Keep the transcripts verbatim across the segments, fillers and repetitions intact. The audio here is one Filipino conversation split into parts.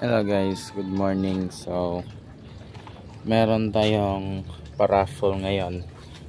Hello guys, good morning. So, meron tayong paraffle ngayon.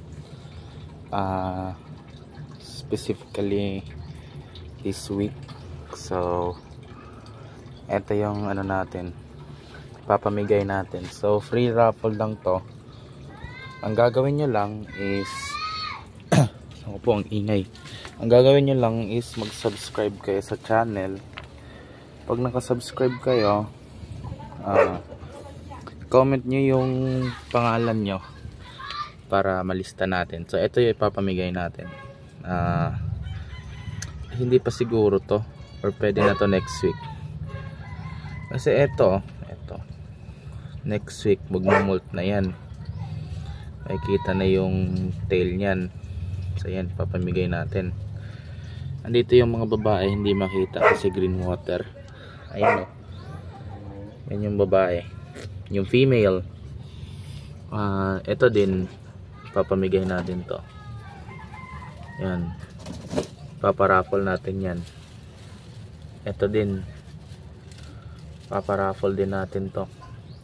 Uh, specifically this week. So, eto yung ano natin, papamigay natin. So, free raffle lang to. Ang gagawin nyo lang is ako po ang ingay. Ang gagawin nyo lang is mag-subscribe kayo sa channel. Pag nakasubscribe kayo, uh, comment nyo yung pangalan nyo para malista natin. So ito yung ipapamigay natin. uh, Hindi pa siguro to, or pwede na to next week. Kasi ito ito next week magmumult na yan. Makikita na yung tail nyan. So yan, papamigay natin. Andito yung mga babae, hindi makita kasi green water. Ayan o, yan yung babae. Yung female, uh, ito din papamigay natin to. Yan, paparaffle natin yan. Ito din paparaffle din natin to.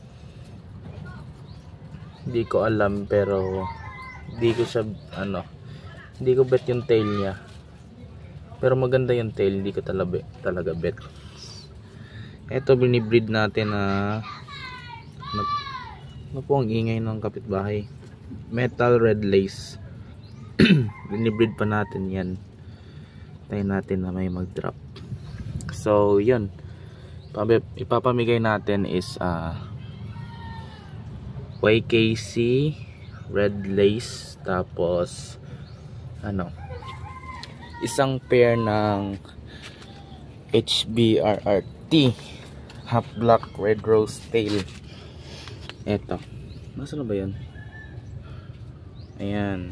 Hindi ko alam, pero hindi ko siya ano, hindi ko bet yung tail niya, pero maganda yung tail. Hindi ko talaga, talaga bet. Ito binibreed natin na uh, ano po ang ingay ng kapitbahay, metal red lace. Binibreed pa natin yan. Tayo natin na may mag drop. So yun, ipapamigay natin is uh, Y K C red lace, tapos ano, isang pair ng H B R R T half black red rose tail. Eto, nasaan na ba yan? Ayan,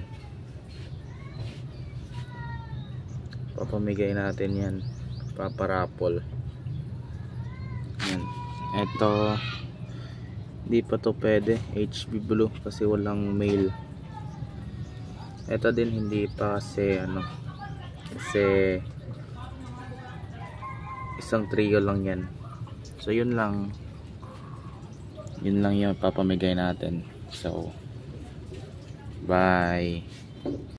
papamigay natin yan, paparaffle. Ayan. Eto, hindi pa to pwede H B blue kasi walang male. Eto din hindi pa kasi ano, kasi isang trio lang yan. So yun lang, yun lang yung papamigay natin. So bye.